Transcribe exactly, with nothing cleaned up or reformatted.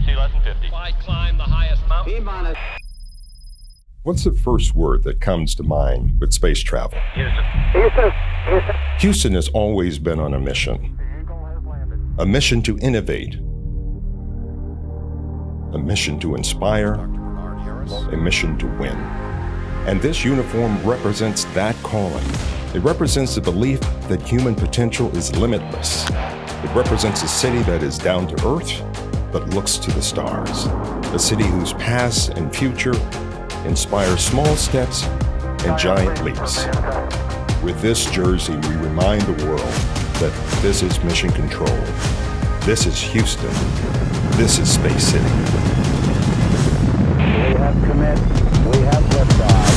velocity less than fifty. I climb the highest mountain. What's the first word that comes to mind with space travel? Houston. Houston. Houston. Houston has always been on a mission. A mission to innovate. A mission to inspire. A mission to win. And this uniform represents that calling. It represents the belief that human potential is limitless. It represents a city that is down to earth, but looks to the stars. A city whose past and future inspire small steps and giant leaps. With this jersey, we remind the world that this is Mission Control. This is Houston. This is Space City. We have commit. We have liftoff.